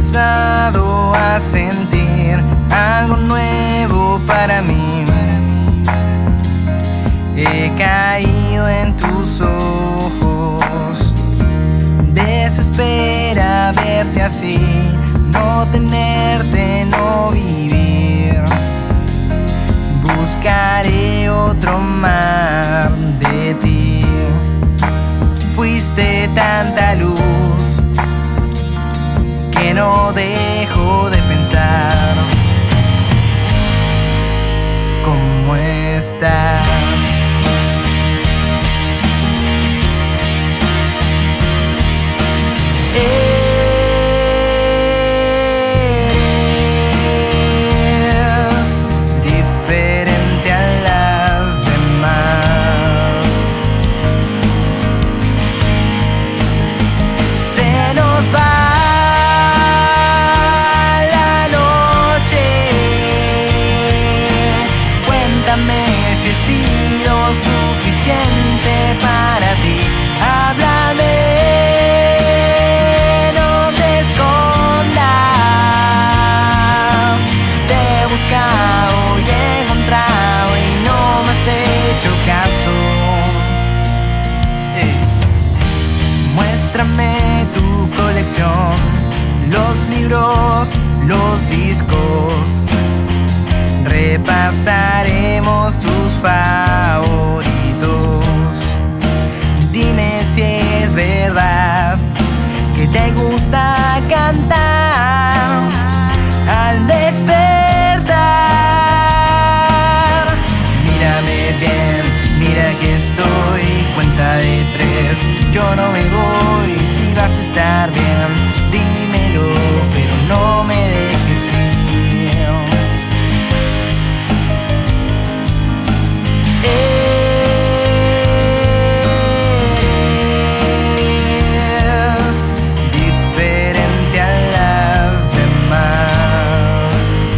empezado a sentir algo nuevo para mí. He caído en tus ojos. Desespera verte así, no tenerte, no vivir. Buscaré otro mar de ti. Fuiste tanta luz que no dejo de pensar. ¿Cómo estás? Eres diferente a las demás. Se nos va la noche. Cuéntame si he sido suficiente para ti. Háblame. Muéstrame tu colección, los libros, los discos. Repasaremos tus favoritos. Dime si es verdad que te gusta cantar al despertar. Mírame bien, mira que estoy, cuenta de 3, yo no me voy. Si vas a estar bien, dímelo, pero no me dejes ir. Eres diferente a las demás.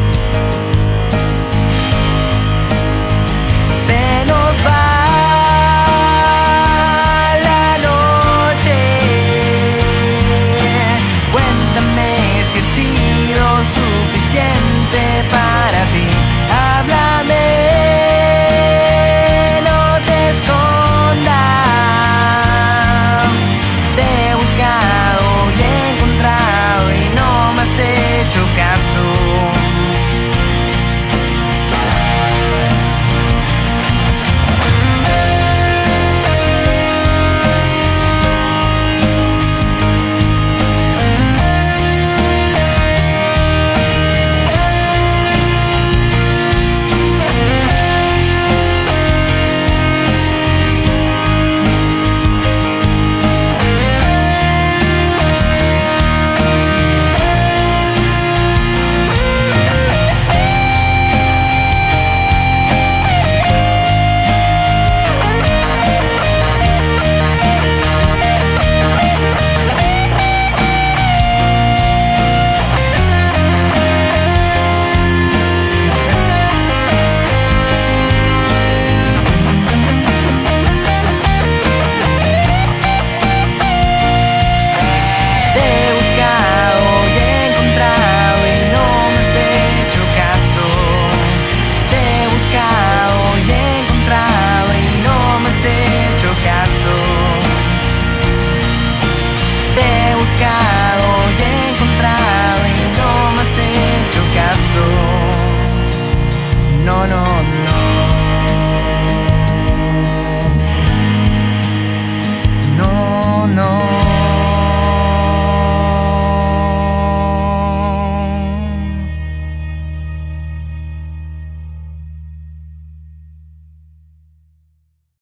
Se nos va suficiente.